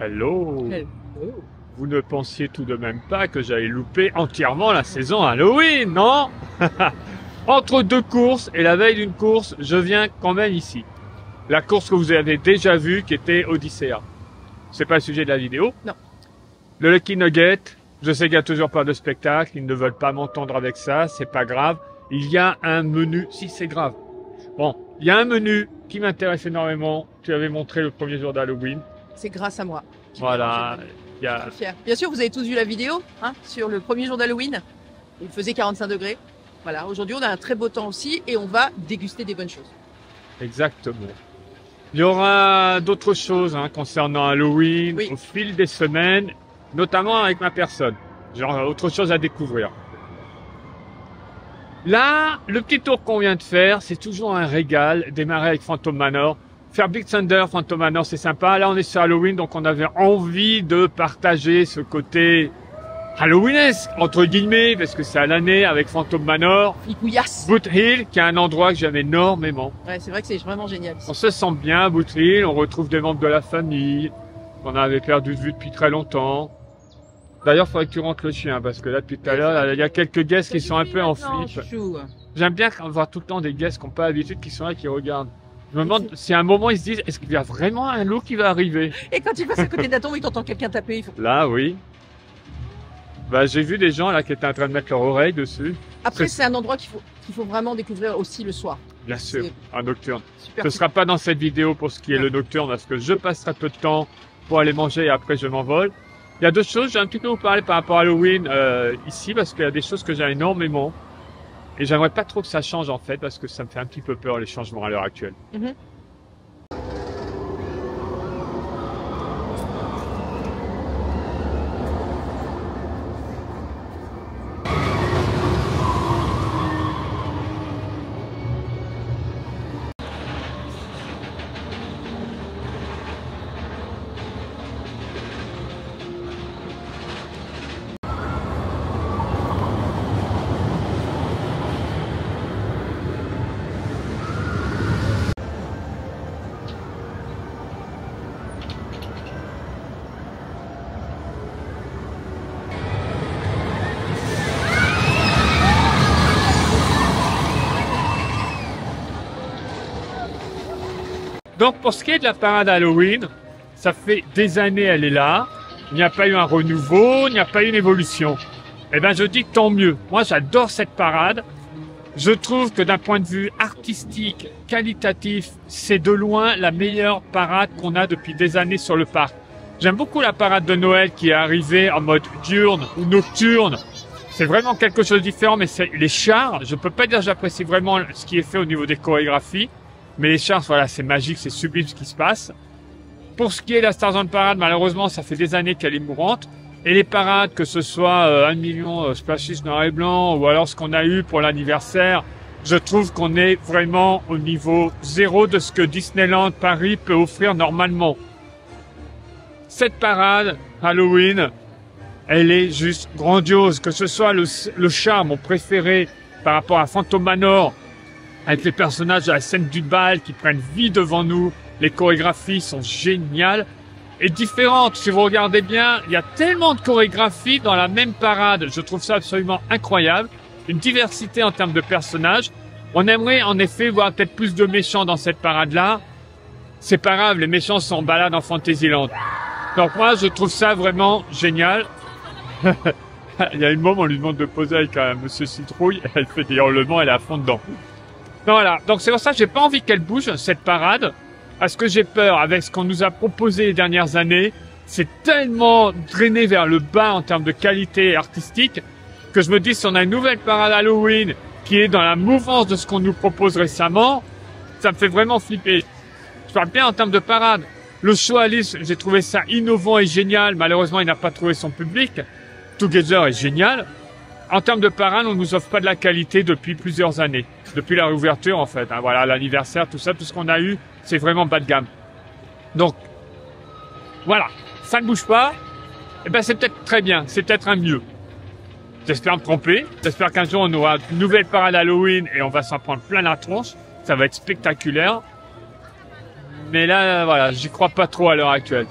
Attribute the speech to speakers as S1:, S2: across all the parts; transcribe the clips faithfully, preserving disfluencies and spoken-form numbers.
S1: Hello.
S2: Hello.
S1: Vous ne pensiez tout de même pas que j'allais louper entièrement la saison Halloween, non? Entre deux courses et la veille d'une course, je viens quand même ici. La course que vous avez déjà vue, qui était Odyssea. C'est pas le sujet de la vidéo.
S2: Non.
S1: Le Lucky Nugget, je sais qu'il n'y a toujours pas de spectacle, ils ne veulent pas m'entendre avec ça, c'est pas grave. Il y a un menu, si c'est grave. Bon, il y a un menu qui m'intéresse énormément, tu avais montré le premier jour d'Halloween.
S2: C'est grâce à moi.
S1: Voilà, il y
S2: Je
S1: a...
S2: suis fière. Bien sûr, vous avez tous vu la vidéo hein, sur le premier jour d'Halloween. Il faisait quarante-cinq degrés. Voilà, aujourd'hui on a un très beau temps aussi et on va déguster des bonnes choses.
S1: Exactement. Il y aura d'autres choses hein, concernant Halloween
S2: Oui.
S1: au fil des semaines, notamment avec ma personne. Genre autre chose à découvrir. Là, le petit tour qu'on vient de faire, c'est toujours un régal. Démarrer avec Phantom Manor. Faire Big Thunder, Phantom Manor, c'est sympa. Là, on est sur Halloween, donc on avait envie de partager ce côté Halloweenesque, entre guillemets, parce que c'est à l'année avec Phantom Manor.
S2: Ficouillasse.
S1: Boot Hill, qui est un endroit que j'aime énormément.
S2: Ouais, c'est vrai que c'est vraiment génial. ici.
S1: On se sent bien à Boot Hill, on retrouve des membres de la famille qu'on avait perdu de vue depuis très longtemps. D'ailleurs, il faudrait que tu rentres le chien, parce que là, depuis tout à l'heure, il y a quelques guests qui sont un peu en
S2: Non,
S1: flip.
S2: chouchou.
S1: J'aime bien voir tout le temps des guests qui n'ont pas l'habitude, qui sont là, qui regardent. Je me demande si à un moment ils se disent, est-ce qu'il y a vraiment un loup qui va arriver?
S2: Et quand tu passes à côté de la tombe et que t'entends quelqu'un taper, il faut...
S1: Là, oui. Bah, j'ai vu des gens là qui étaient en train de mettre leur oreille dessus.
S2: Après,
S1: C'est-
S2: c'est un endroit qu'il faut, qu'il faut vraiment découvrir aussi le soir.
S1: Bien sûr,
S2: C'est
S1: un nocturne.
S2: super.
S1: Ce sera pas dans cette vidéo pour ce qui est
S2: Non.
S1: le nocturne, parce que je passerai peu de temps pour aller manger et après je m'envole. Il y a deux choses, j'ai un petit peu vous parler par rapport à Halloween euh, ici, parce qu'il y a des choses que j'aime énormément. Et j'aimerais pas trop que ça change en fait, parce que ça me fait un petit peu peur les changements à l'heure actuelle.
S2: Mhm.
S1: Donc pour ce qui est de la parade Halloween, ça fait des années elle est là. Il n'y a pas eu un renouveau, il n'y a pas eu une évolution. Eh ben je dis tant mieux. Moi j'adore cette parade. Je trouve que d'un point de vue artistique, qualitatif, c'est de loin la meilleure parade qu'on a depuis des années sur le parc. J'aime beaucoup la parade de Noël qui est arrivée en mode diurne ou nocturne. C'est vraiment quelque chose de différent, mais c'est les chars. Je peux pas dire que j'apprécie vraiment ce qui est fait au niveau des chorégraphies. Mais les chars, voilà, c'est magique, c'est sublime ce qui se passe. Pour ce qui est de la Starzone Parade, malheureusement, ça fait des années qu'elle est mourante. Et les parades, que ce soit euh, un million euh, Splashes noir et blanc, ou alors ce qu'on a eu pour l'anniversaire, je trouve qu'on est vraiment au niveau zéro de ce que Disneyland Paris peut offrir normalement. Cette parade, Halloween, elle est juste grandiose. Que ce soit le, le char, mon préféré, par rapport à Phantom Manor, avec les personnages de la scène du bal qui prennent vie devant nous. Les chorégraphies sont géniales et différentes. Si vous regardez bien, il y a tellement de chorégraphies dans la même parade. Je trouve ça absolument incroyable. Une diversité en termes de personnages. On aimerait en effet voir peut-être plus de méchants dans cette parade-là. C'est pas grave, les méchants sont en balade en Fantasyland. Donc moi, je trouve ça vraiment génial. Il y a une môme, on lui demande de poser avec un monsieur citrouille. Elle fait des hurlements, elle est à fond dedans. Voilà, donc c'est pour ça que j'ai pas envie qu'elle bouge, cette parade, parce que j'ai peur, avec ce qu'on nous a proposé les dernières années, c'est tellement drainé vers le bas en termes de qualité artistique, que je me dis si on a une nouvelle parade Halloween qui est dans la mouvance de ce qu'on nous propose récemment, ça me fait vraiment flipper. Je parle bien en termes de parade. Le show Alice, j'ai trouvé ça innovant et génial, malheureusement il n'a pas trouvé son public. Together est génial. En termes de parade, on nous offre pas de la qualité depuis plusieurs années. Depuis la réouverture, en fait. Hein, voilà, l'anniversaire, tout ça, tout ce qu'on a eu, c'est vraiment bas de gamme. Donc, voilà. Ça ne bouge pas. Eh ben, c'est peut-être très bien. C'est peut-être un mieux. J'espère me tromper. J'espère qu'un jour, on aura une nouvelle parade Halloween et on va s'en prendre plein la tronche. Ça va être spectaculaire. Mais là, voilà, j'y crois pas trop à l'heure actuelle.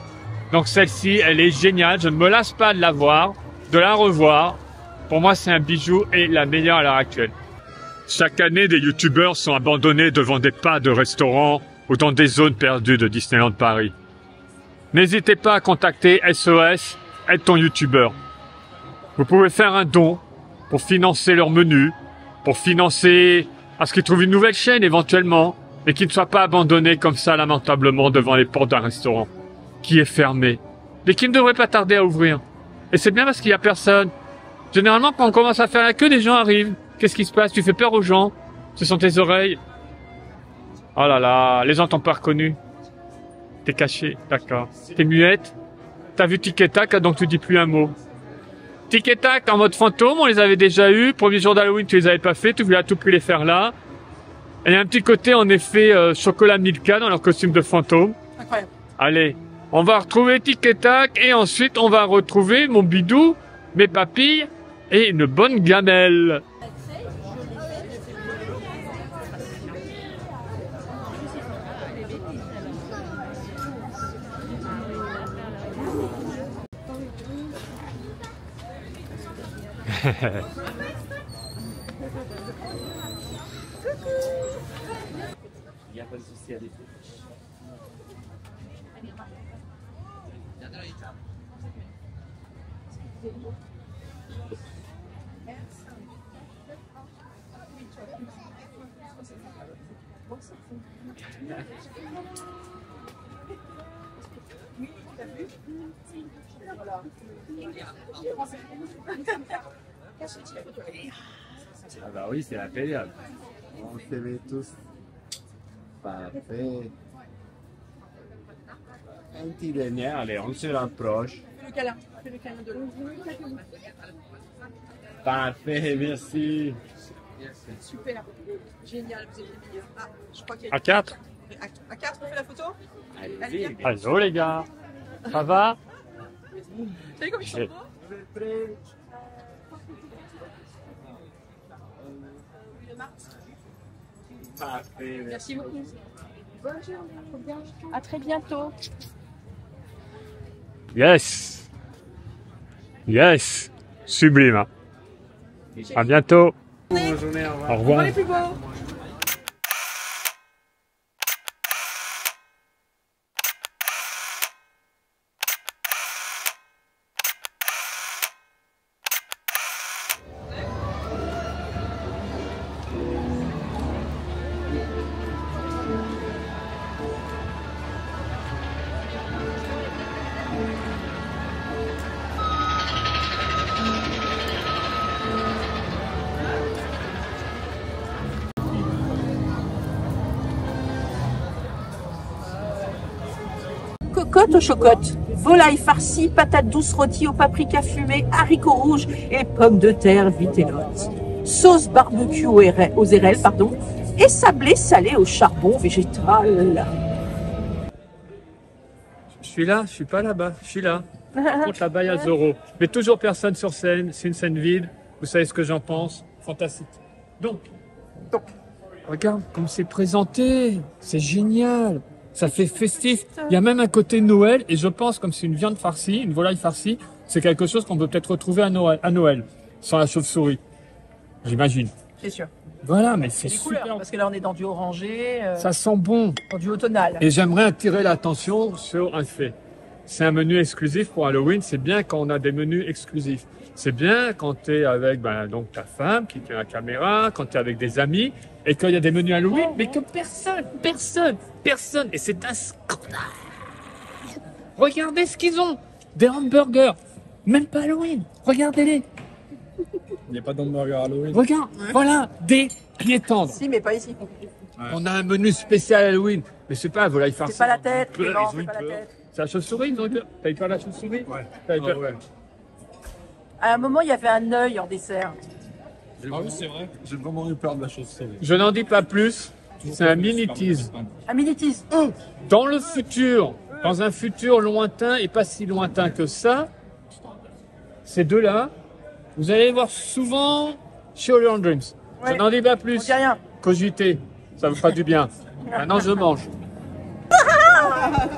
S1: Donc celle-ci, elle est géniale. Je ne me lasse pas de la voir, de la revoir. Pour moi, c'est un bijou et la meilleure à l'heure actuelle. Chaque année, des youtubeurs sont abandonnés devant des pas de restaurants ou dans des zones perdues de Disneyland Paris. N'hésitez pas à contacter S O S, aide ton youtubeur. Vous pouvez faire un don pour financer leur menu, pour financer à ce qu'ils trouvent une nouvelle chaîne éventuellement, et qu'ils ne soient pas abandonnés comme ça lamentablement devant les portes d'un restaurant qui est fermé, mais qui ne devrait pas tarder à ouvrir. Et c'est bien parce qu'il n'y a personne. Généralement, quand on commence à faire la queue, des gens arrivent. Qu'est-ce qui se passe? Tu fais peur aux gens. Ce sont tes oreilles. Oh là là, les gens t'ont pas reconnu. T'es caché, d'accord. T'es muette. T'as vu Tic et Tac, donc tu dis plus un mot. Tic et Tac en mode fantôme, on les avait déjà eus. Premier jour d'Halloween, tu les avais pas fait. Tu voulais à tout prix les faire là. Et il y a un petit côté, en effet, euh, chocolat Milka dans leur costume de fantôme.
S2: Incroyable.
S1: Allez, on va retrouver Tic et Tac et ensuite on va retrouver mon bidou, mes papilles et une bonne gamelle.
S3: Il n'y a pas de souci à défaut. Ah bah oui, c'est la période.
S4: On se met tous. Parfait. Un petit dernier, allez, on se rapproche.
S2: Fais le câlin. Fais le câlin de l'eau.
S4: Parfait, merci.
S2: Super. Génial, vous êtes les meilleurs. Ah, je crois qu'il y a...
S1: À quatre.
S2: À, à quatre, on fait la photo?
S4: Allez-y.
S2: Allez,
S1: Allô les gars. Ça va?
S2: T'as vu comme ils sont
S1: J'ai-
S2: beaux?
S4: Vous êtes prêts? Parfait, merci.
S2: Merci beaucoup. À très bientôt.
S1: Yes. Yes. Sublime. Hein. À bientôt.
S4: Bonne journée, au revoir.
S1: Au
S2: On
S1: revoir.
S2: va les plus beaux. Cocotte aux chocottes, volaille farcie, patates douces rôties au paprika fumé, haricots rouges et pommes de terre vitellottes. Sauce barbecue aux érelles, aux érelles, pardon, et sablé salé au charbon végétal.
S1: Je suis là, je suis pas là-bas, je suis là. Par contre, là-bas, il y a Zoro. Mais toujours personne sur scène, c'est une scène vide. Vous savez ce que j'en pense. Fantastique. Donc, donc, regarde comme c'est présenté. C'est génial. Ça fait festif. Il y a même un côté Noël. Et je pense, comme c'est une viande farcie, une volaille farcie, c'est quelque chose qu'on peut peut-être retrouver à Noël, à Noël, sans la chauve-souris. J'imagine.
S2: C'est sûr.
S1: Voilà, mais c'est
S2: Les couleurs,
S1: super.
S2: parce que là on est dans du orangé, euh,
S1: Ça sent bon.
S2: dans du automnal.
S1: Et j'aimerais attirer l'attention sur un fait. C'est un menu exclusif pour Halloween. C'est bien quand on a des menus exclusifs. C'est bien quand tu es avec ben, donc ta femme qui tient la caméra, quand tu es avec des amis et qu'il y a des menus Halloween, mais que personne, personne, personne. Et c'est un scandale. Regardez ce qu'ils ont. Des hamburgers. Même pas Halloween. Regardez-les.
S4: Il n'y a pas d'hamburger Halloween.
S1: Regarde. Voilà. Des pieds tendres.
S2: Si, mais pas ici.
S1: On a un menu spécial Halloween. Mais c'est pas un volaille farci.
S2: C'est pas la tête.
S1: Peur,
S2: Non,
S1: ils ont
S2: c'est
S1: eu
S2: pas la
S1: peur.
S2: tête.
S1: C'est la chauve-souris, ils ont eu peur. T'as eu peur de la chauve-souris?
S4: Ouais.
S1: T'as eu peur.
S4: Ah ouais.
S2: À un moment, il y avait un œil en dessert.
S4: Ah oui, c'est vrai. J'ai vraiment eu peur de la chauve-souris.
S1: Je n'en dis pas plus. C'est un mini tease.
S2: Un minitis.
S1: Dans le futur, dans un futur lointain et pas si lointain que ça, ces deux-là, vous allez les voir souvent chez Hollywood Dreams. Je
S2: Ouais.
S1: n'en dis pas
S2: On
S1: plus.
S2: dit rien.
S1: Cogitez, ça vous fera du bien. Maintenant, je mange.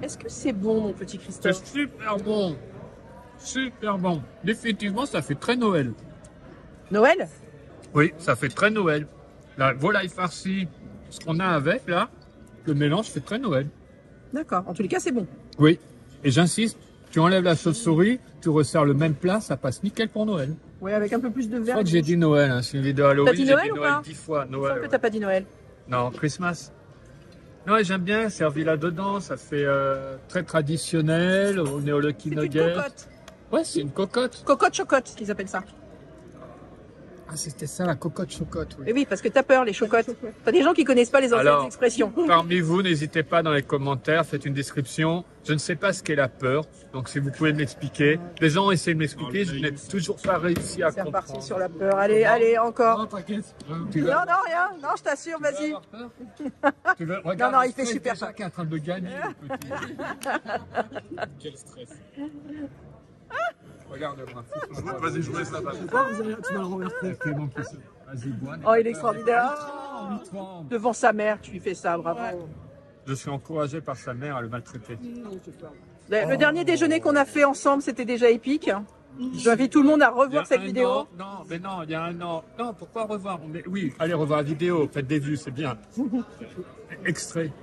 S2: Est-ce que c'est bon, mon petit
S1: C'est
S2: Christophe?
S1: super bon. Super bon. Définitivement, ça fait très Noël.
S2: Noël?
S1: Oui, ça fait très Noël. La volaille farcie, ce qu'on a avec là, le mélange fait très Noël.
S2: D'accord. En tous les cas, c'est bon.
S1: Oui. Et j'insiste, tu enlèves la chauve-souris, tu resserres le même plat, ça passe nickel pour Noël.
S2: Oui, avec un peu plus de
S1: Je
S2: verre.
S1: crois que j'ai dit Noël, hein. C'est une vidéo Halloween.
S2: T'as dit
S1: j'ai
S2: Noël
S1: dit
S2: ou
S1: Noël
S2: pas?
S1: dix fois.
S2: Il me semble
S1: Noël.
S2: que
S1: Ouais.
S2: t'as pas dit Noël.
S1: Non, Christmas. Non, et j'aime bien, servi là-dedans, ça fait euh, très traditionnel, on est au Lucky
S2: C'est une
S1: Nugget.
S2: cocotte.
S1: Ouais, c'est une cocotte.
S2: Cocotte chocotte, qu'ils appellent ça.
S1: Ah, c'était ça, la cocotte chocotte, oui.
S2: Et oui, parce que t'as peur, les chocottes. T'as des gens qui connaissent pas les anciennes
S1: Alors,
S2: expressions.
S1: Parmi vous, n'hésitez pas dans les commentaires, faites une description. Je ne sais pas ce qu'est la peur, donc si vous pouvez m'expliquer. Les gens essaient de m'expliquer, je n'ai toujours pas réussi à
S2: C'est reparti
S1: comprendre.
S2: sur la peur. Allez, allez, encore.
S1: Non, t'inquiète. Tu
S2: Non,
S1: veux-
S2: non, rien. Non, je t'assure,
S1: tu veux
S2: vas-y.
S1: avoir peur Tu veux- Regarde,
S2: non, il
S1: le
S2: fait
S1: stress
S2: super
S1: déjà
S2: peur.
S1: qui est en train de gagner, le petit. Quel stress. Regarde-moi.
S4: Vas-y, je vous laisse la balle. Tu vas le renverser.
S1: C'est bon, Christophe. Vas-y, bois.
S2: Oh, il est extraordinaire.
S1: Oh, il tremble.
S2: Devant sa mère, tu lui fais ça, bravo.
S1: Je suis encouragé par sa mère à le maltraiter.
S2: Le, le dernier déjeuner qu'on a fait ensemble, c'était déjà épique. J'invite tout le monde à
S1: Il y a
S2: revoir cette
S1: un
S2: vidéo.
S1: an- non, mais non, il y a un an. Non, pourquoi revoir? On est- Oui, allez revoir la vidéo, faites des vues, c'est bien. Extrait.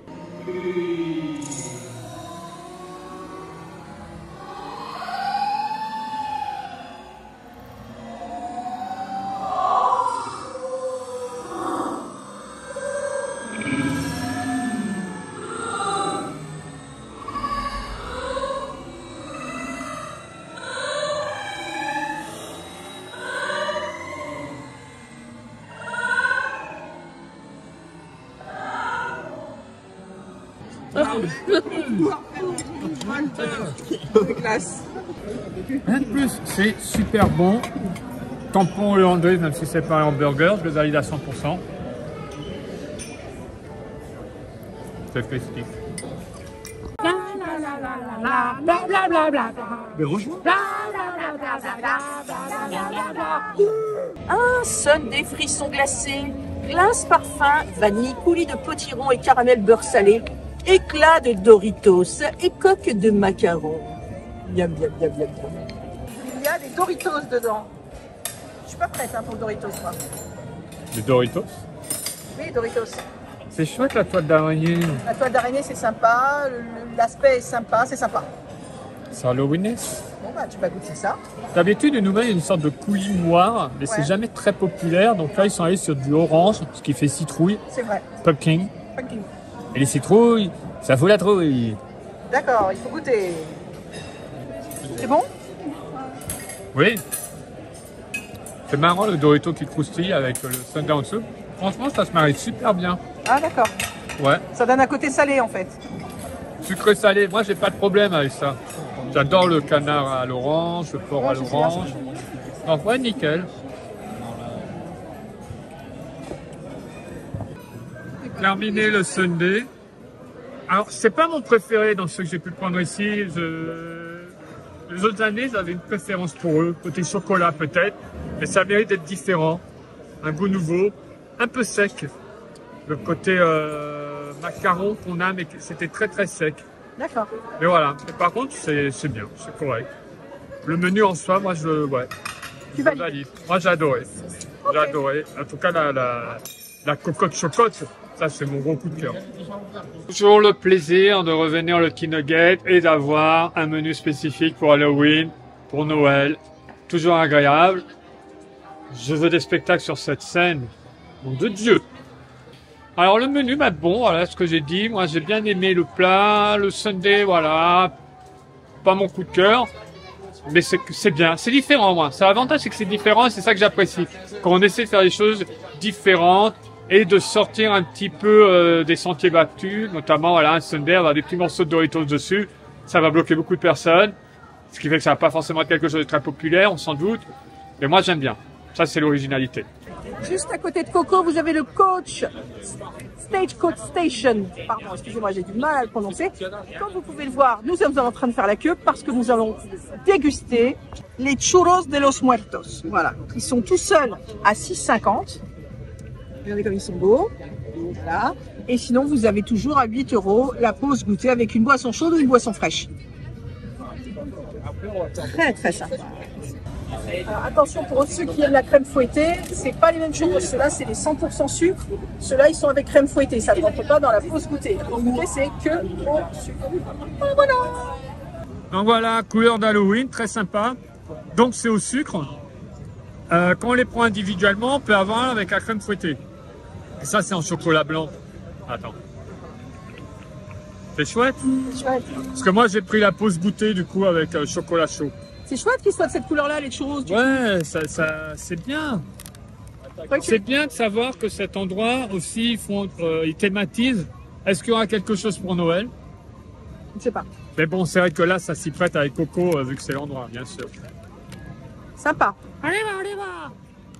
S2: Classe.
S1: Rien de plus, c'est super bon. Tampon hollandais, même si c'est pas un hamburger, je le valide à cent pour cent. C'est festif.
S4: Mais rejoins.
S2: Un sundae frisson glacé, glace parfum, vanille, coulis de potiron et caramel beurre salé, éclat de Doritos et coque de macarons. Miam, miam, miam, miam, miam. Il y a des Doritos dedans. Je suis pas prête hein, pour le Doritos, moi.
S1: Les Doritos.
S2: Oui, Doritos.
S1: C'est chouette la toile d'araignée.
S2: La toile d'araignée, c'est sympa. le- le- L'aspect est sympa, c'est sympa.
S1: C'est Halloweenesque.
S2: Bon, bah, tu vas goûter ça.
S1: D'habitude, ils nous mettent une sorte de coulis noir, mais
S2: Ouais.
S1: c'est jamais très populaire. Donc là, ils sont allés sur du orange, ce qui fait citrouille,
S2: C'est vrai.
S1: pumpkin.
S2: Pumpkin.
S1: Et les citrouilles, ça fout la trouille.
S2: D'accord, il faut goûter. C'est bon?
S1: Oui. C'est marrant le Dorito qui croustille avec le sundae en dessous. Franchement, ça se marie super bien.
S2: Ah, d'accord.
S1: Ouais.
S2: Ça donne un côté salé, en fait.
S1: Sucré salé, moi j'ai pas de problème avec ça. J'adore le canard à l'orange, le porc à l'orange. Donc ouais, nickel. Terminé le sundae. Alors c'est pas mon préféré dans ceux que j'ai pu prendre ici. Je... Les autres années, j'avais une préférence pour eux. Côté chocolat peut-être, mais ça mérite d'être différent. Un goût nouveau, un peu sec. Le côté euh, macaron qu'on a, mais c'était très très sec.
S2: D'accord.
S1: Mais voilà, mais par contre, c'est c'est bien, c'est correct. Le menu en soi, moi, je, ouais,
S2: Tu
S1: je
S2: valides.
S1: valide. Moi, j'ai adoré. J'ai adoré. En tout cas, la, la, la cocotte chocotte, ça, c'est mon gros coup de cœur. Toujours le plaisir de revenir au Lucky Nugget et d'avoir un menu spécifique pour Halloween, pour Noël. Toujours agréable. Je veux des spectacles sur cette scène. Nom de Dieu! Alors le menu, bah bon, voilà ce que j'ai dit. Moi j'ai bien aimé le plat, le sundae, voilà. Pas mon coup de cœur, mais c'est c'est bien, c'est différent moi. C'est l'avantage, c'est que c'est différent et c'est ça que j'apprécie. Quand on essaie de faire des choses différentes et de sortir un petit peu euh, des sentiers battus, notamment voilà un sundae, avoir des petits morceaux de Doritos dessus, ça va bloquer beaucoup de personnes. Ce qui fait que ça va pas forcément être quelque chose de très populaire, on s'en doute. Mais moi j'aime bien. Ça c'est l'originalité.
S2: Juste à côté de Coco, vous avez le coach Stagecoach Station. Pardon, excusez-moi, j'ai du mal à le prononcer. Comme vous pouvez le voir, nous sommes en train de faire la queue parce que nous allons déguster les churros de los muertos. Voilà, ils sont tout seuls à six cinquante. Regardez comme ils sont beaux. Voilà. Et sinon, vous avez toujours à huit euros la pause goûter avec une boisson chaude ou une boisson fraîche. Très très sympa. Alors, attention pour ceux qui aiment la crème fouettée, c'est pas les mêmes churros. Ceux-là, c'est les cent pour cent sucre. Ceux-là, ils sont avec crème fouettée. Ça ne rentre pas dans la pause goûter. La pause goûter, c'est que au sucre. Voilà.
S1: Donc voilà, couleur d'Halloween, très sympa. Donc c'est au sucre. Euh, quand on les prend individuellement, on peut avoir avec la crème fouettée. Et ça, c'est en chocolat blanc. Attends. C'est chouette.
S2: C'est chouette.
S1: Parce que moi, j'ai pris la pause goûter du coup avec euh, chocolat chaud.
S2: C'est chouette qu'ils soient de cette couleur-là, les churros. Du
S1: Ouais, ça, ça, c'est bien.
S2: okay.
S1: C'est bien de savoir que cet endroit aussi, ils, font, euh, ils thématisent. Est-ce qu'il y aura quelque chose pour Noël?
S2: Je ne sais pas.
S1: Mais bon, c'est vrai que là, ça s'y prête avec Coco, euh, vu que c'est l'endroit, bien sûr.
S2: Sympa.
S1: Allez, va, allez, va.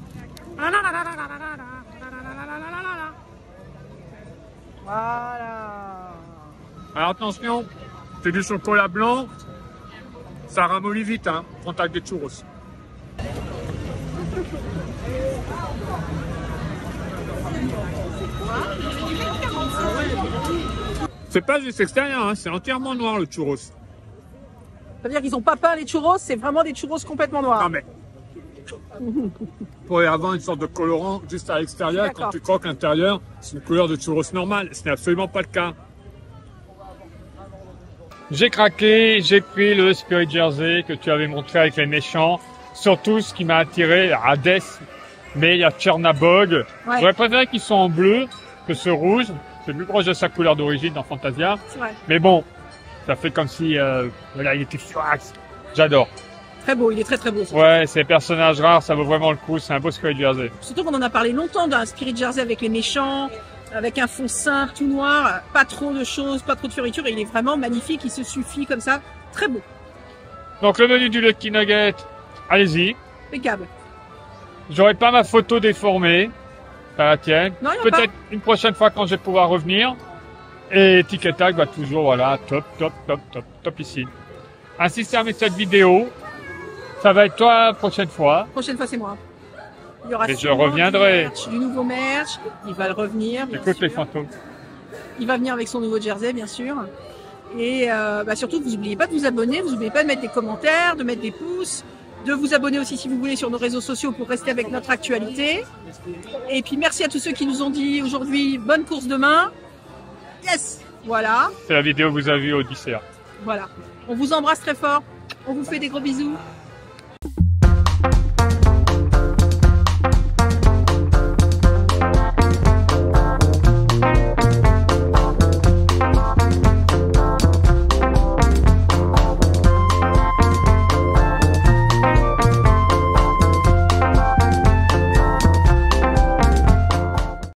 S2: Voilà.
S1: Alors attention, c'est du chocolat blanc, ça ramollit vite, hein, contact des churros. C'est pas juste extérieur, hein, c'est entièrement noir le churros.
S2: C'est-à-dire qu'ils n'ont pas peint les churros, c'est vraiment des churros complètement noirs.
S1: Non mais, pour y avoir une sorte de colorant juste à l'extérieur, quand tu croques l'intérieur, c'est une couleur de churros normale, ce n'est absolument pas le cas. J'ai craqué, j'ai pris le Spirit Jersey que tu avais montré avec les méchants. Surtout, ce qui m'a attiré, Hades, mais il y a Chernabog.
S2: Ouais.
S1: J'aurais préféré qu'ils soient en bleu que ce rouge. C'est plus proche de sa couleur d'origine dans Fantasia.
S2: C'est vrai.
S1: Mais bon, ça fait comme si, euh, voilà, il était flax. J'adore.
S2: Très beau, il est très très beau.
S1: Ouais, ces personnages rares, ça vaut vraiment le coup. C'est un beau Spirit Jersey.
S2: Surtout qu'on en a parlé longtemps d'un Spirit Jersey avec les méchants, avec un fond simple, tout noir, pas trop de choses, pas trop de fioritures. Et il est vraiment magnifique, il se suffit comme ça. Très beau.
S1: Donc le menu du Lucky Nugget, allez-y.
S2: Impeccable.
S1: J'aurai pas ma photo déformée. Ça la tienne.
S2: Non, il y en a
S1: Peut-être une prochaine fois quand je vais pouvoir revenir. Et Tic Tac va toujours, voilà, top, top, top, top, top ici. Ainsi se termine cette vidéo. Ça va être toi la prochaine fois.
S2: Prochaine fois, c'est moi. Il y aura
S1: Et je
S2: sûrement
S1: reviendrai.
S2: Du, merch, du nouveau merch. Il va le revenir. bien
S1: Écoute
S2: sûr.
S1: les fantômes.
S2: Il va venir avec son nouveau jersey, bien sûr. Et euh, bah surtout, vous n'oubliez pas de vous abonner, vous n'oubliez pas de mettre des commentaires, de mettre des pouces, de vous abonner aussi si vous voulez sur nos réseaux sociaux pour rester avec notre actualité. Et puis merci à tous ceux qui nous ont dit aujourd'hui bonne course demain. Yes, voilà,
S1: C'est la vidéo que vous avez vue au dessert.
S2: voilà. On vous embrasse très fort, on vous fait des gros bisous.